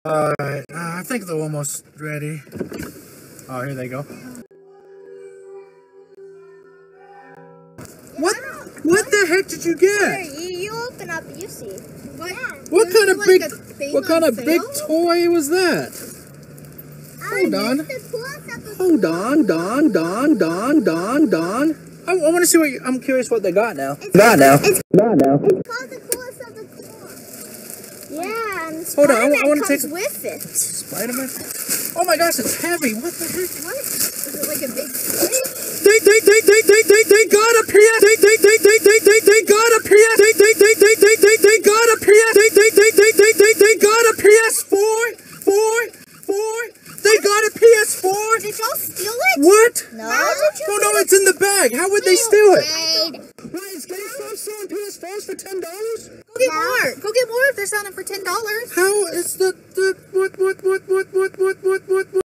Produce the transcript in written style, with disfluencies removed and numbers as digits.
Alright, I think they're almost ready. Oh, here they go. What the heck did you get? Here, you open up, you see. What kind of big toy was that? Hold on. Don. I want to see what I'm curious what they got now. It's called the coolest of the cool. Yeah, and Hold on, I Spider-Man want to comes take with it. Spider-Man. Oh my gosh, it's heavy. What the heck? What? Is it like a big They got a PS. They got a PS. They got a PS. They got a PS4. They got a PS4. Did y'all steal it? What? No. No, it's in the bag. How would they steal it? Wait. Is GameStop selling PS4s for $10? Go get more. Go get more if they're selling it for $10. How is the what?